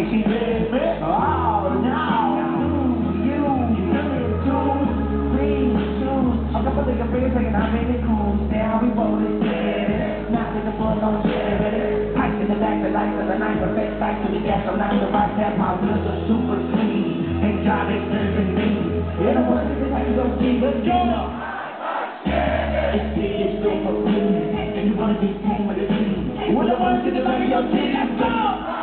she lives me. Oh, now you choose, please choose. I'm gonna put your face like I'm in the cruise. Now we roll it, yeah. Not with the blood on Chevy. Pipes in the back, the lights of the night, the fake back to the gas, I'm not the right step. My wheels are super clean. Ain't driving serving me. And I wanna see the light you don't see. Let's go. It's big, it's super clean. And you wanna be seen with the team. When I wanna see the light of your team, let's go.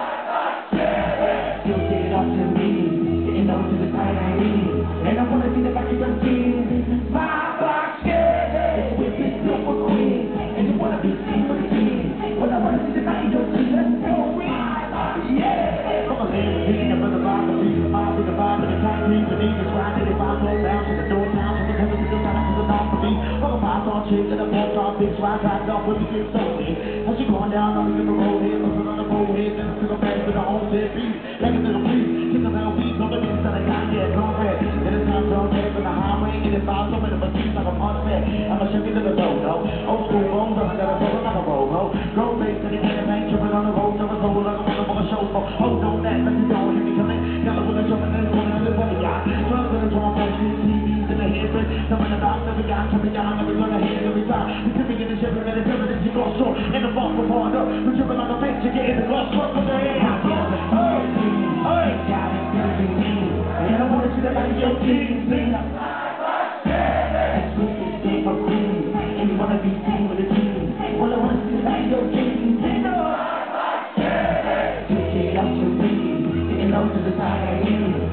Still get it up to me. Getting over to the side I need. And I wanna see the back of your team. My box, yeah. It's with this super queen. And you wanna be seen with the team. When I wanna see the back of your team, let's go. Yeah. Come on, man. I'm the vibe, the beat, the vibe, the vibe, the concrete, the need, the ride, the vibe, the bounce, the door down, the heaven, the time, the north for me. Fuck a pop on chick, and a pop on bitch, ride, ride, off with the kids, so big. As you going down on the road here, looking on the road here, then to the back to the home, dead beat. Like a little beat, kick a little beat, on the beat, that I got, yeah, go red. Then it's time to go red from the highway, and it's about something of a beat like a mustard. I'm a Chevy to the dodo. Old school bones, I got a roll like a roll. Go big to the enemy, tripping on the road, never sold like a motherfucker show. Oh, don't that, let me go, here we come in. Yellow with a jumping in the corner of the body, yeah. Drugs in the drum, on TVs in the headset. Something about every guy coming down, every gonna hit every time. You can be in the Chevy, and it's everything you go short. And the boss will hard up. We're tripping on the bitch, you get in the gloss, truck with the head. Hey, got it, everything you need. And I wanna see that like your team, sing up. It's with this day for queen. And you wanna be seen with the team. Well, I wanna see that like your team, sing up. Just get up to me. Getting up to the side I am.